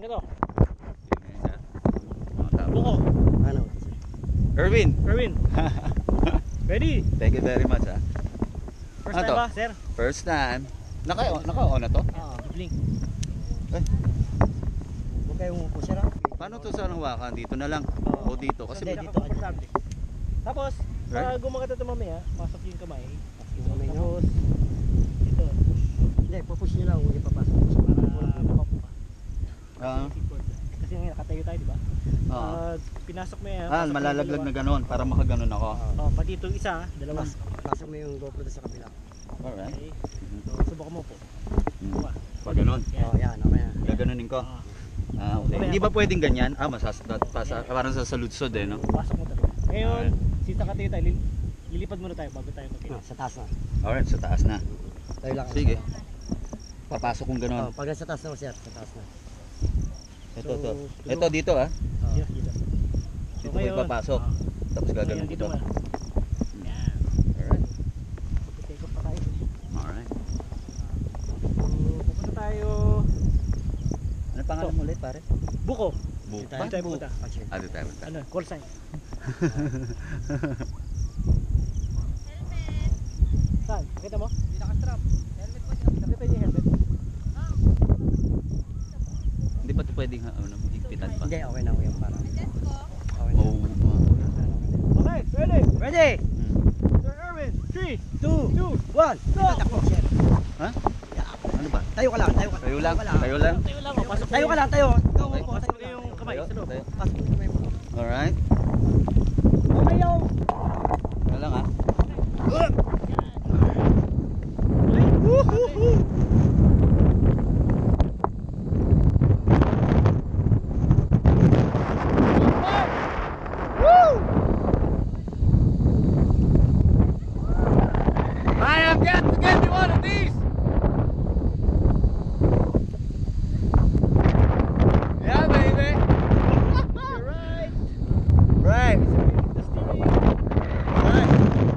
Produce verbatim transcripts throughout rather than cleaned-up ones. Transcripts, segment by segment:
Ano to? Mga tao. Buko. Ano? Erwin. Erwin. Ready? Thank you very much ah. First Ano time to? ba, sir? First time. Naka naka-on na to? Ah, blink. Eh, Huwag kayong umupo sir ha. paano to sa hawakan? Dito na lang. Oo. O dito kasi Hindi, Dito dito, komportable. Tapos, Right? para gumagat ito mamaya, pasok yung kamay. Yung kamay nyo? Tapos, dito. Hindi, pupush nyo lang. Huwag ipapasok. Para mapapo ka. Ah, Kasi ngayon nakatayo tayo, di ba? oo. Ah, pinasok mo yan. Ah, pasok mo malalaglag yung na dalawa. ganon para makaganon ako. Oh, pati itong isa, dalawa. Pas, pasok mo yung GoPro doon sa kabila. Alright. Okay. Mhm. So, subukan mo po. Mm. Diba? Pag ganon. Yan. Oh, yan. Okay yan. Gaganunin ko. Ah, Ah, okay. Hindi ba pwedeng ganyan? Ah, masas pasa, parang sa saludsod eh, no? pasok mo talaga. Ngayon, since nakatayo tayo, lil- lilipad muna tayo bago tayo Ah, magkita. sa taas na. Alright, sa taas na. Tayo lang. Sige. Papasok kong Oh, ganon. pag nasa taas na sir, sa taas na. Ito, to. So, Ito, dito ah. Oh. Dito, dito. Dito ko ipapasok. ah, Tapos ngayon, gaganon ko dito to. muna. Yan. Alright. Take off pa tayo. Alright. So, pupunta tayo. Ano pangalan mo ulit, pare? Buko. Buko. Saan tayo pupunta? Actually. Ah, dito tayo. punta. Ano? Call sign. Saan? Nakita mo? Hindi naka-strap. Helmet po siya. Nakita niyo yung helmet? Hindi ba ito pwedeng ha, ano, higpitan pa? Hindi, okay na ako yung para. Okay na. Oh, Okay, ready? Ready? hmm. Sir Erwin, three, Two, two, one. go! Takbo sir. Ha? Ano ba? Tayo ka lang, tayo ka. Tayo lang, tayo lang. Tayo lang, oh. Pasok Tayo ka lang, tayo. Ikaw Okay. mo, Pasok tayo mo yung lang. kamay Tayo, sa loob. tayo. Pasok mo yung kamay mo. Alright. Okay yung. Ano lang ah. I have got to get me one of these. Yeah, baby. You're right. Right. The steering. Right.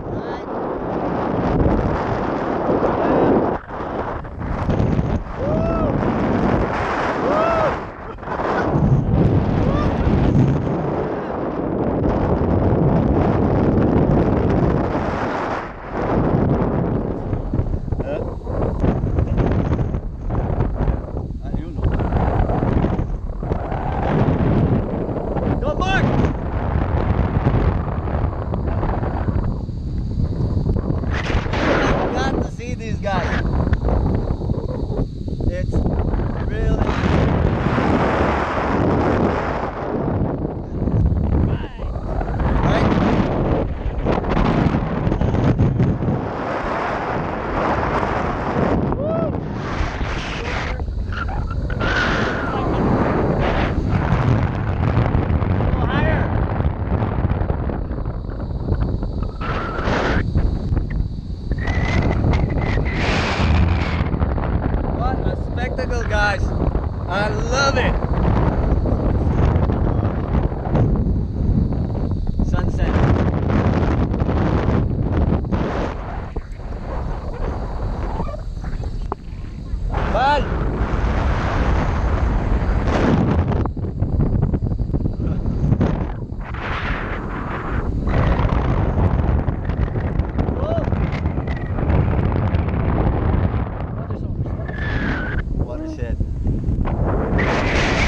Ayun oh. Go, Mark! I've got to see these guys. It's really right. Go higher. What a spectacle, guys. I love it. Sunset. Bal! Watershed.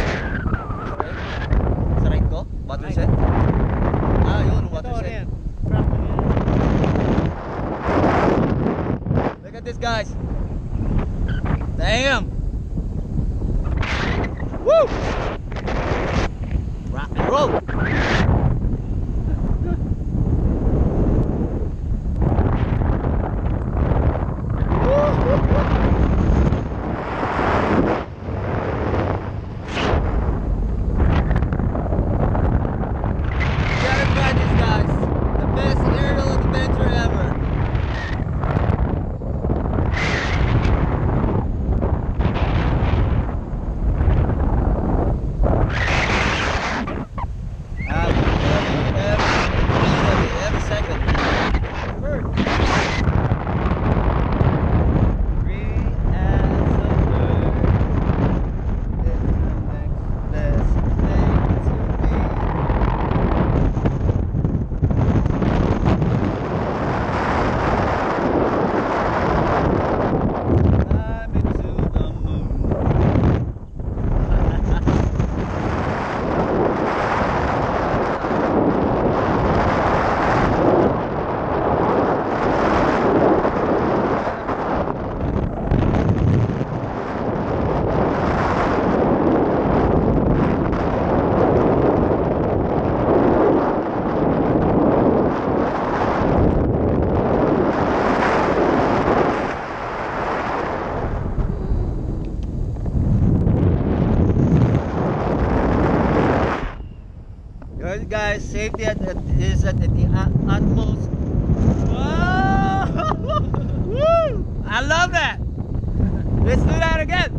guys. Safety at, at, is at, at the ut- utmost. Whoa! Woo! I love that. Let's do that again.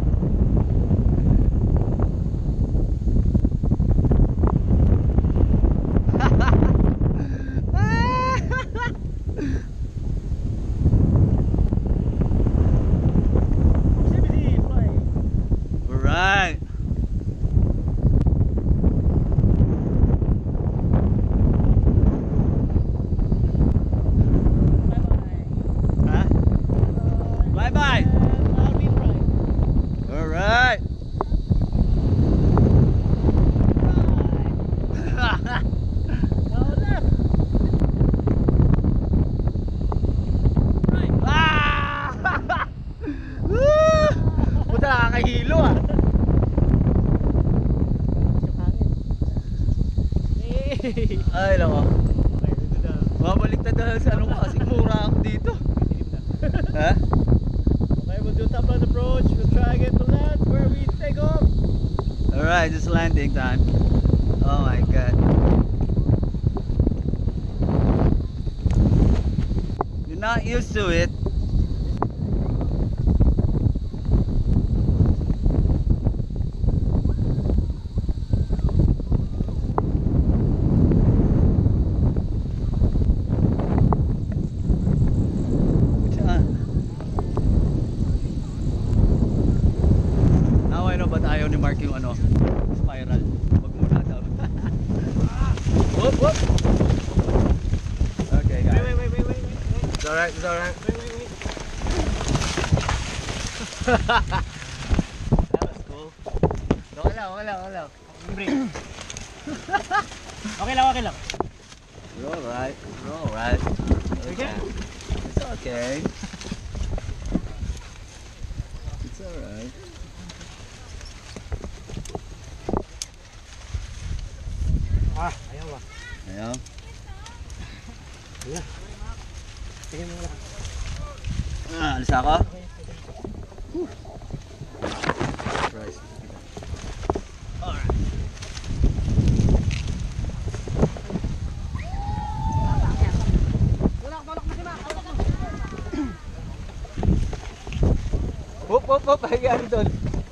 Proximity fly. Right. Bye-bye. Huh? Bye bye. And I'll be right. All right. Now left. Right. Ah! Woo! Puta, nakakahilo ah. Yung hangin. Hey! Ay, nako. Okay, dito na. Babaliktad dahil sa ano ko kasi mura ako dito. Dilim na. Ha? Okay, we'll do top land approach. We'll try again to land where we take off. Alright, it's landing time. Oh my god. You're not used to it. Saan? Now I know ba't ayaw ni Mark yung ano, spiral. Wag muna daw. Whoop, whoop. Okay, guys. Wait, wait, wait, wait, wait, wait, It's alright, it's alright. wait, wait, wait. That was cool. Okay lang, okay lang, okay lang. Break. Okay lang, okay lang. We're alright, we're alright. Okay. It's okay. It's alright. Ah, ayaw ah. Ayan. Sige mo lang. Ah, alis ako? Surprise. Hop, hop, hop. Hayaan doon.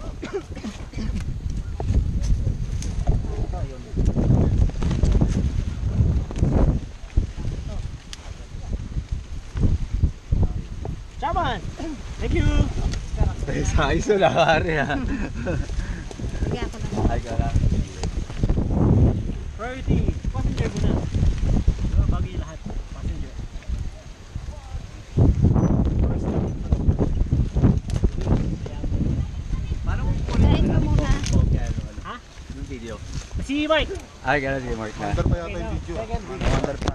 Chaman! Thank you! Sa iso na kare ha. Sige ako na. Ay ka lang. Priority, passenger muna. Diba, bago yung lahat. Passenger. Paano kung kunin Kain ka muna. Ha? Yung video. Si Mike! Ay, gano'n si Mark na. Under pa yata yung video. Second. Wonder pa.